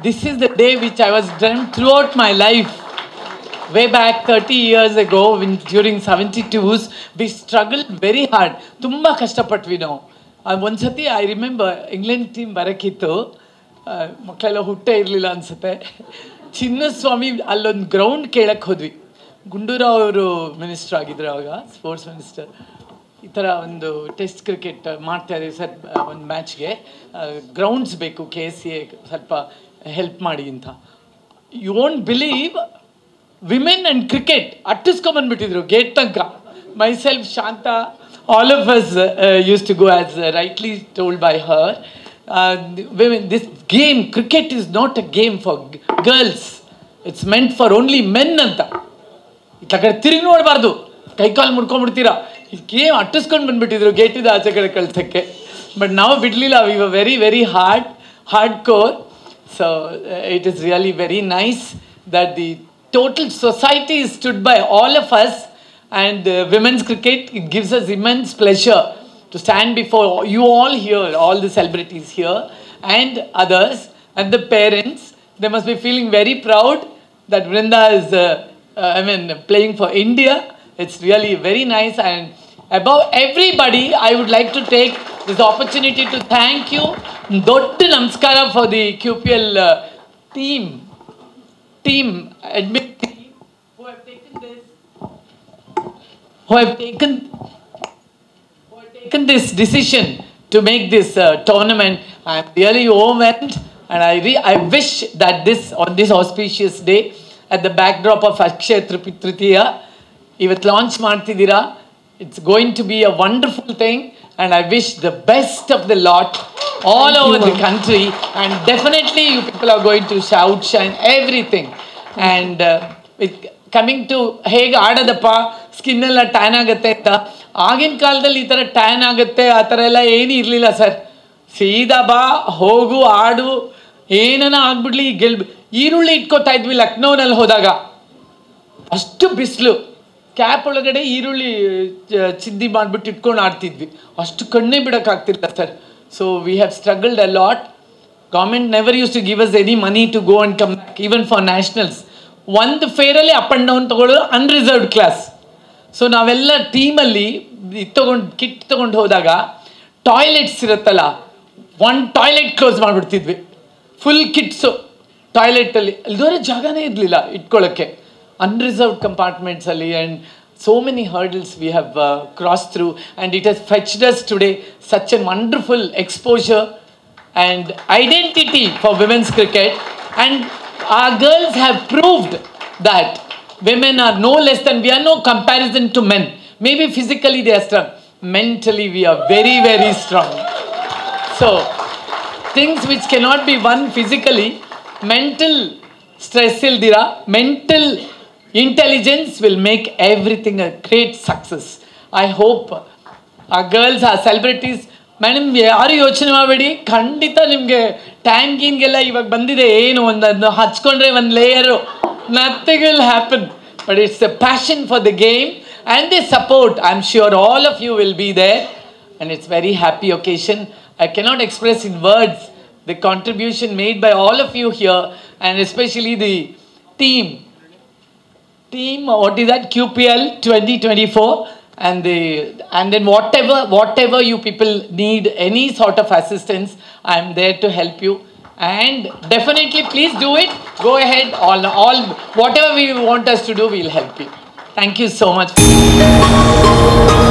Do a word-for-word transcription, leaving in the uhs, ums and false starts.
this is the day which I was dreamt throughout my life. Way back thirty years ago, when, during seventy-twos, we struggled very hard. Tumba kashtapattvi ನಾವು. ಒಂದ್ಸತಿ I remember England team ಬರೋಕ್ಕಿತ್ತು, ಮಕ್ಕಳೆಲ್ಲ ಹುಟ್ಟೆ ಇರಲಿಲ್ಲ ಅನಿಸುತ್ತೆ. ಚಿನ್ನಸ್ವಾಮಿ ಅಲ್ಲೊಂದು ground ಕೇಳಕ್ಕೆ ಹೋದ್ವಿ. ಗುಂಡೂರಾವ್ ಅವರು ಮಿನಿಸ್ಟರ್ ಆಗಿದ್ರು ಆವಾಗ, ಸ್ಪೋರ್ಟ್ಸ್ ಮಿನಿಸ್ಟರ್. ಈ ಥರ ಒಂದು ಟೆಸ್ಟ್ ಕ್ರಿಕೆಟ್ ಮಾಡ್ತಾ ಇದ್ದೀವಿ ಸರ್, ಒಂದು ಮ್ಯಾಚ್ಗೆ ಗ್ರೌಂಡ್ಸ್ ಬೇಕು, ಕೆ ಎಸ್ ಸಿ ಎ ಸ್ವಲ್ಪ ಹೆಲ್ಪ್ ಮಾಡಿ ಅಂತ. You won't believe, women and cricket ಅಟ್ಟಿಸ್ಕೊಂಬಂದ್ಬಿಟ್ಟಿದ್ರು ಗೇಟ್ ತನಕ. Myself, Shanta, all of us used to go as rightly told by her. Women, this game cricket is not a game for girls, it's meant for only men ಅಂತ. ಇತ್ತ ಕಡೆ ತಿರುಗಿ ನೋಡಬಾರ್ದು, ಕೈಕಾಲು ಮುಡ್ಕೊಂಡ್ಬಿಡ್ತೀರಾ. ಈ game ಅಟ್ಟಿಸ್ಕೊಂಡು ಬಂದುಬಿಟ್ಟಿದ್ರು ಗೇಟಿದ ಆಚೆ ಕಡೆ ಕಳ್ಸೋಕ್ಕೆ. ಬಟ್ ನಾವು ಬಿಡಲಿಲ್ಲ, we were very very hard hard core. So it is really very nice that the total society stood by all of us, and uh, women's cricket, it gives us immense pleasure to stand before you all here, all the celebrities here and others and the parents. They must be feeling very proud that Vrinda is uh, uh, I mean playing for India. It's really very nice, and above everybody I would like to take this opportunity to thank you. Dottu namaskara for the Q P L uh, team team admin team who have taken this who have taken who have taken this decision to make this uh, tournament. I am really overwhelmed, and I re- I wish that this on this auspicious day, at the backdrop of Akshaya Tritiya, ivat launch ಮಾಡ್ತಿದ್ದೀರಾ. It's going to be a wonderful thing, and I wish the best of the lot all Thank over you. The country, and definitely you people are going to shout, shine, everything. And uh, with coming to ಹೇಗೆ ಆಡೋದಪ್ಪ, skin ಎಲ್ಲ tan ಆಗುತ್ತೆ ಅಂತ. ಆಗಿನ ಕಾಲದಲ್ಲಿ ಈ ಥರ tan ಆಗುತ್ತೆ ಆ ಥರ ಎಲ್ಲ ಏನೂ ಇರಲಿಲ್ಲ ಸರ್. ಸೀದಾ ಬಾ, ಹೋಗು, ಆಡು, ಏನನ ಆಗ್ಬಿಡ್ಲಿ, ಗೆಲ್. ಈರುಳ್ಳಿ ಇಟ್ಕೋತಾ ಇದ್ವಿ ಲಕ್ನೋನಲ್ಲಿ ಹೋದಾಗ, ಅಷ್ಟು ಬಿಸಿಲು, ಕ್ಯಾಪ್ ಒಳಗಡೆ ಈರುಳ್ಳಿ ಚಿದ್ದಿ ಮಾಡಿಬಿಟ್ಟು ಇಟ್ಕೊಂಡು ಆಡ್ತಿದ್ವಿ. ಅಷ್ಟು ಕಣ್ಣೇ ಬಿಡೋಕ್ಕಾಗ್ತಿಲ್ಲ sir. So we have struggled a lot. Government never use to give us any money to go and come back, even for nationals. ಒಂದು ಫೇರಲ್ಲಿ ಅಪ್ ಆ್ಯಂಡ್ ಡೌನ್ ತೊಗೊಳ್ಳೋದು ಅನ್ರಿಸರ್ವ್ಡ್ ಕ್ಲಾಸ್. ಸೊ ನಾವೆಲ್ಲ ಟೀಮಲ್ಲಿ ಇದು ತೊಗೊಂಡು ಕಿಟ್ ತೊಗೊಂಡು ಹೋದಾಗ ಟಾಯ್ಲೆಟ್ಸ್ ಇರುತ್ತಲ್ಲ, ಒನ್ ಟಾಯ್ಲೆಟ್ ಕ್ಲೋಸ್ ಮಾಡಿಬಿಡ್ತಿದ್ವಿ, ಫುಲ್ ಕಿಟ್ಸು ಟಾಯ್ಲೆಟಲ್ಲಿ. ಅಲ್ಲಿದವರೆ ಜಾಗನೇ ಇರಲಿಲ್ಲ ಇಟ್ಕೊಳ್ಳೋಕ್ಕೆ, unreserved compartments ali, and so many hurdles we have uh, crossed through, and it has fetched us today such a wonderful exposure and identity for women's cricket. And our girls have proved that women are no less than, we are no comparison to men. Maybe physically they are strong, mentally we are very very strong. So things which cannot be won physically, mental stress ildira, mental intelligence will make everything a great success. I hope our girls, our celebrities, madam ಯಾರು ಯೋಚನೆ ಮಾಡಬೇಡಿ, ಖಂಡಿತ ನಿಮಗೆ tan ಗೀನ್ಗೆಲ್ಲ ಇವಾಗ ಬಂದಿದೆ, ಏನು ಒಂದು ಹಚ್ಕೊಂಡ್ರೆ ಒಂದು layer, nothing will happen. But it's a passion for the game and the support. I am sure all of you will be there, and it's very happy occasion. I cannot express in words the contribution made by all of you here, and especially the team team what is that, Q P L twenty twenty-four, and the and then whatever whatever you people need, any sort of assistance, I am there to help you, and definitely please do it. Go ahead, all all whatever we want us to do, we will help you. Thank you so much.